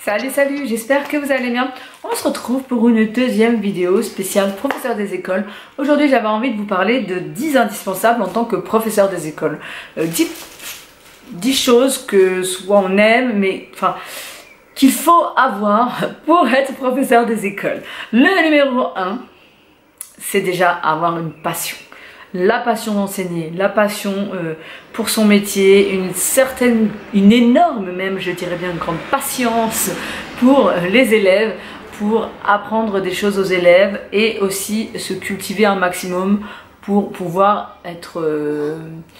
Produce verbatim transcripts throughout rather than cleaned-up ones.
Salut salut, j'espère que vous allez bien. On se retrouve pour une deuxième vidéo spéciale professeur des écoles. Aujourd'hui j'avais envie de vous parler de dix indispensables en tant que professeur des écoles. euh, dix, dix choses que soit on aime mais enfin qu'il faut avoir pour être professeur des écoles. Le numéro un, c'est déjà avoir une passion. La passion d'enseigner, la passion euh, pour son métier, une certaine, une énorme même, je dirais bien, une grande patience pour les élèves, pour apprendre des choses aux élèves et aussi se cultiver un maximum pour pouvoir être, euh,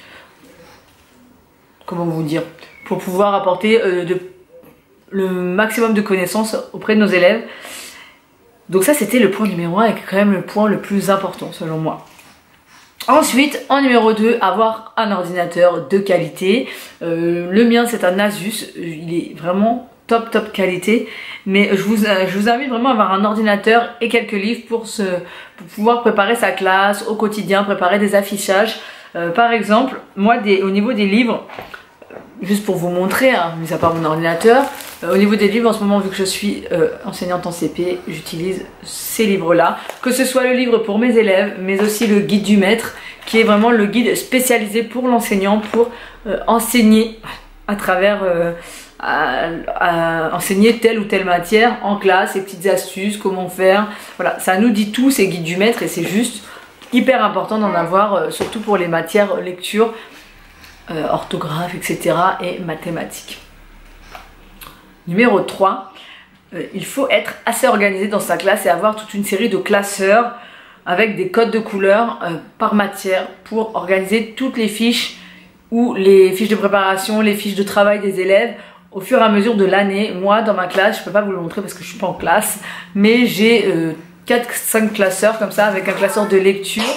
comment vous dire, pour pouvoir apporter euh, de, le maximum de connaissances auprès de nos élèves. Donc ça c'était le point numéro un et quand même le point le plus important selon moi. Ensuite, en numéro deux, avoir un ordinateur de qualité. Euh, le mien, c'est un Asus. Il est vraiment top, top qualité. Mais je vous, je vous invite vraiment à avoir un ordinateur et quelques livres pour, se, pour pouvoir préparer sa classe au quotidien, préparer des affichages. Euh, par exemple, moi, des, au niveau des livres, juste pour vous montrer, hein, mis à part mon ordinateur, euh, au niveau des livres, en ce moment, vu que je suis euh, enseignante en C P, j'utilise ces livres-là. Que ce soit le livre pour mes élèves, mais aussi le guide du maître, qui est vraiment le guide spécialisé pour l'enseignant, pour euh, enseigner à travers, euh, à, à enseigner telle ou telle matière en classe, ces petites astuces, comment faire. Voilà, ça nous dit tout, ces guides du maître, et c'est juste hyper important d'en avoir, euh, surtout pour les matières lecture, Euh, orthographe, et cetera et mathématiques. Numéro trois, euh, il faut être assez organisé dans sa classe et avoir toute une série de classeurs avec des codes de couleurs euh, par matière pour organiser toutes les fiches ou les fiches de préparation, les fiches de travail des élèves au fur et à mesure de l'année. Moi dans ma classe, je peux pas vous le montrer parce que je suis pas en classe, mais j'ai euh, quatre cinq classeurs comme ça avec un classeur de lecture.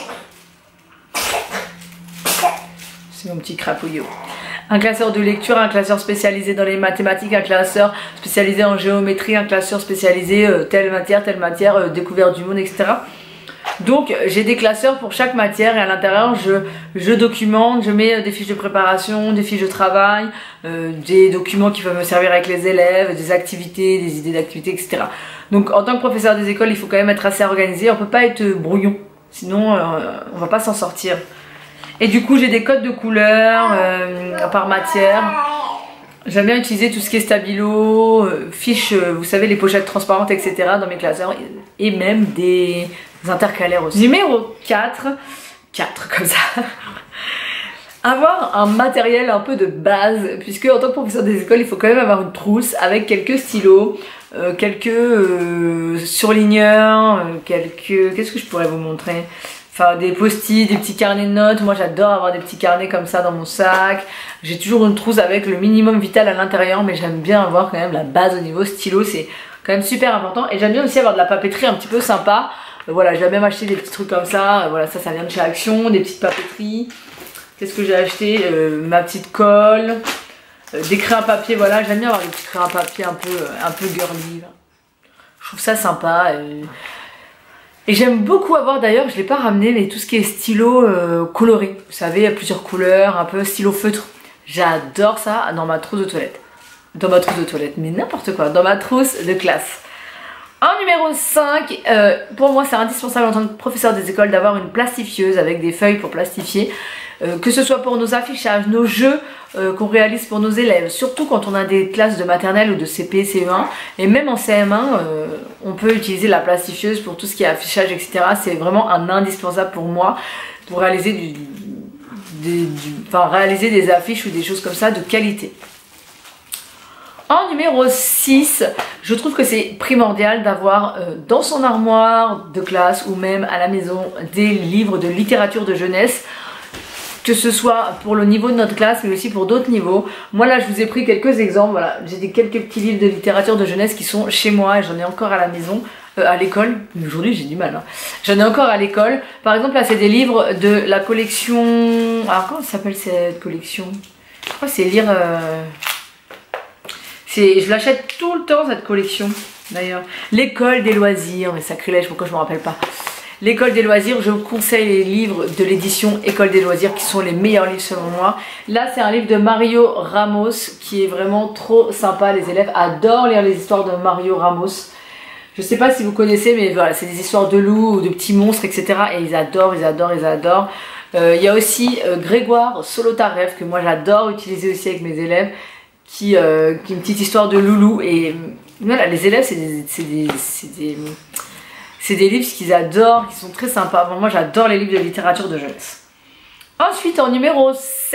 C'est mon petit crapouillot. Un classeur de lecture, un classeur spécialisé dans les mathématiques, un classeur spécialisé en géométrie, un classeur spécialisé euh, telle matière, telle matière, euh, découverte du monde, et cetera. Donc j'ai des classeurs pour chaque matière et à l'intérieur je, je documente, je mets des fiches de préparation, des fiches de travail, euh, des documents qui peuvent me servir avec les élèves, des activités, des idées d'activités, et cetera. Donc en tant que professeur des écoles, il faut quand même être assez organisé, on peut pas être brouillon, sinon euh, on va pas s'en sortir. Et du coup j'ai des codes de couleurs euh, par matière. J'aime bien utiliser tout ce qui est stabilo, euh, fiches, euh, vous savez les pochettes transparentes, et cetera dans mes classeurs. Et même des intercalaires aussi. Numéro quatre, quatre comme ça. Avoir un matériel un peu de base, puisque en tant que professeur des écoles il faut quand même avoir une trousse avec quelques stylos, euh, quelques euh, surligneurs, euh, quelques... Qu'est-ce que je pourrais vous montrer ? Enfin, des post-it, des petits carnets de notes. Moi j'adore avoir des petits carnets comme ça dans mon sac. J'ai toujours une trousse avec le minimum vital à l'intérieur, mais j'aime bien avoir quand même la base au niveau stylo, c'est quand même super important. Et j'aime bien aussi avoir de la papeterie un petit peu sympa. Euh, voilà, j'ai même acheté des petits trucs comme ça. Euh, voilà, ça, ça vient de chez Action, des petites papeteries. Qu'est-ce que j'ai acheté? euh, Ma petite colle, euh, des crayons à papier. Voilà, j'aime bien avoir des petits crayons à papier un peu, euh, un peu girly. Là. Je trouve ça sympa. Et... Et j'aime beaucoup avoir d'ailleurs, je ne l'ai pas ramené, mais tout ce qui est stylo euh, coloré. Vous savez, il y a plusieurs couleurs, un peu stylo feutre. J'adore ça dans ma trousse de toilette. Dans ma trousse de toilette, mais n'importe quoi, dans ma trousse de classe. En numéro cinq, euh, pour moi c'est indispensable en tant que professeur des écoles d'avoir une plastifieuse avec des feuilles pour plastifier. Euh, que ce soit pour nos affichages, nos jeux euh, qu'on réalise pour nos élèves, surtout quand on a des classes de maternelle ou de C P, C E un, et même en C M un, euh, on peut utiliser la plastifieuse pour tout ce qui est affichage, et cetera. C'est vraiment un indispensable pour moi, pour réaliser, du, des, du, enfin, réaliser des affiches ou des choses comme ça de qualité. En numéro six, je trouve que c'est primordial d'avoir euh, dans son armoire de classe ou même à la maison des livres de littérature de jeunesse. Que ce soit pour le niveau de notre classe mais aussi pour d'autres niveaux. Moi là je vous ai pris quelques exemples, voilà. J'ai des quelques petits livres de littérature de jeunesse qui sont chez moi et j'en ai encore à la maison, euh, à l'école. Aujourd'hui j'ai du mal hein. J'en ai encore à l'école. Par exemple là c'est des livres de la collection... Alors comment ça s'appelle cette collection? Je crois que c'est lire... Euh... Je l'achète tout le temps cette collection d'ailleurs. L'école des loisirs, mais sacrilège pourquoi je me rappelle pas. l'école des loisirs, je vous conseille les livres de l'édition École des loisirs qui sont les meilleurs livres selon moi. Là c'est un livre de Mario Ramos qui est vraiment trop sympa. Les élèves adorent lire les histoires de Mario Ramos. Je sais pas si vous connaissez, mais voilà, c'est des histoires de loups ou de petits monstres, et cetera. Et ils adorent, ils adorent, ils adorent. Euh, il y a aussi euh, Grégoire Solotarev que moi j'adore utiliser aussi avec mes élèves, qui, euh, qui est une petite histoire de loulou. Et voilà, les élèves c'est des, c'est des, c'est des, c'est des livres qu'ils adorent, qui sont très sympas. Bon, moi j'adore les livres de littérature de jeunesse. Ensuite en numéro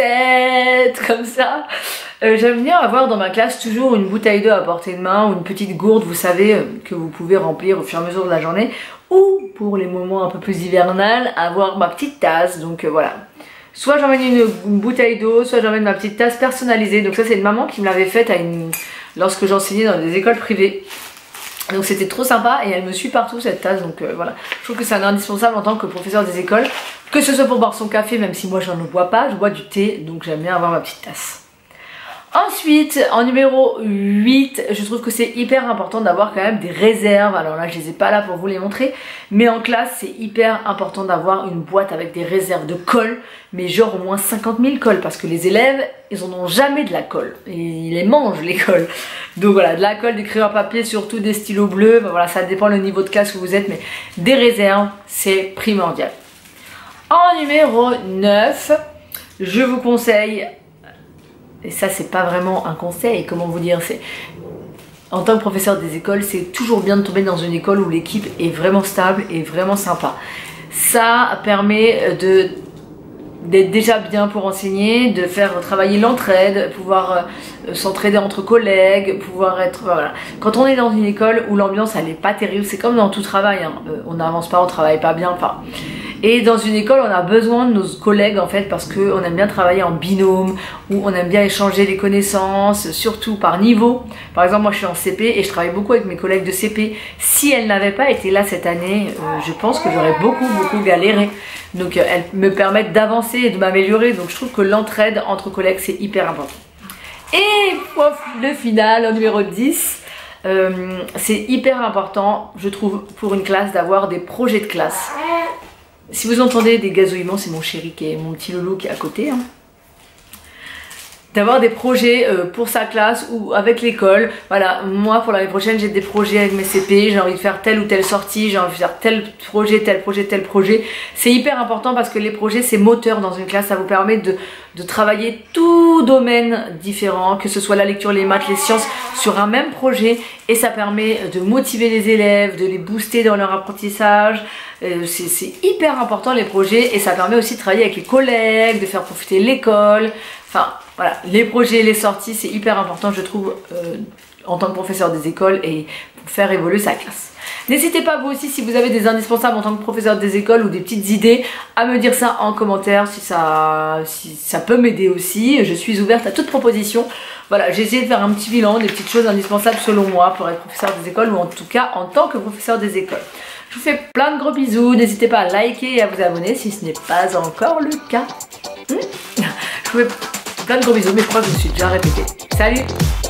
sept, comme ça, euh, j'aime bien avoir dans ma classe toujours une bouteille d'eau à portée de main ou une petite gourde, vous savez, euh, que vous pouvez remplir au fur et à mesure de la journée. Ou pour les moments un peu plus hivernales, avoir ma petite tasse. Donc euh, voilà, soit j'emmène une, une bouteille d'eau, soit j'emmène ma petite tasse personnalisée. Donc ça c'est une maman qui me l'avait faite à une... lorsque j'enseignais dans des écoles privées. Donc c'était trop sympa et elle me suit partout cette tasse. Donc euh, voilà, je trouve que c'est un indispensable en tant que professeur des écoles, que ce soit pour boire son café, même si moi j'en bois pas, je bois du thé, donc j'aime bien avoir ma petite tasse. Ensuite, en numéro huit, je trouve que c'est hyper important d'avoir quand même des réserves. Alors là, je les ai pas là pour vous les montrer, mais en classe, c'est hyper important d'avoir une boîte avec des réserves de colle, mais genre au moins cinquante mille colles, parce que les élèves, ils en ont jamais de la colle, et ils les mangent les colles. Donc voilà, de la colle, des crayons à papier, surtout des stylos bleus, ben voilà, ça dépend le niveau de classe où vous êtes, mais des réserves, c'est primordial. En numéro neuf, je vous conseille... Et ça c'est pas vraiment un conseil, comment vous dire, c'est en tant que professeur des écoles, c'est toujours bien de tomber dans une école où l'équipe est vraiment stable et vraiment sympa. Ça permet de d'être déjà bien pour enseigner, de faire travailler l'entraide, pouvoir euh, s'entraider entre collègues, pouvoir être... Voilà. Quand on est dans une école où l'ambiance elle est pas terrible, c'est comme dans tout travail, hein. euh, on n'avance pas, on travaille pas bien, enfin... Et dans une école, on a besoin de nos collègues en fait parce qu'on aime bien travailler en binôme, ou on aime bien échanger des connaissances, surtout par niveau. Par exemple, moi je suis en C P et je travaille beaucoup avec mes collègues de C P. Si elles n'avaient pas été là cette année, euh, je pense que j'aurais beaucoup beaucoup galéré. Donc euh, elles me permettent d'avancer et de m'améliorer. Donc je trouve que l'entraide entre collègues c'est hyper important. Et pouf, le final, en numéro dix, euh, c'est hyper important, je trouve, pour une classe d'avoir des projets de classe. Si vous entendez des gazouillements, c'est mon chéri qui est mon petit loulou qui est à côté. Hein. D'avoir des projets euh, pour sa classe ou avec l'école. Voilà, moi pour l'année prochaine j'ai des projets avec mes C P, j'ai envie de faire telle ou telle sortie, j'ai envie de faire tel projet, tel projet, tel projet. C'est hyper important parce que les projets c'est moteur dans une classe, ça vous permet de, de travailler tout domaine différent, que ce soit la lecture, les maths, les sciences, sur un même projet, et ça permet de motiver les élèves, de les booster dans leur apprentissage. Euh, c'est hyper important les projets, et ça permet aussi de travailler avec les collègues, de faire profiter l'école. Enfin voilà, les projets, les sorties, c'est hyper important je trouve euh, en tant que professeur des écoles et pour faire évoluer sa classe. N'hésitez pas vous aussi si vous avez des indispensables en tant que professeur des écoles ou des petites idées à me dire ça en commentaire si ça, si ça peut m'aider aussi. Je suis ouverte à toute proposition. Voilà, j'ai essayé de faire un petit bilan des petites choses indispensables selon moi pour être professeur des écoles, ou en tout cas en tant que professeur des écoles. Je vous fais plein de gros bisous, n'hésitez pas à liker et à vous abonner si ce n'est pas encore le cas. Hmm, je vous fais plein de gros bisous, mais je crois que je me suis déjà répétée. Salut!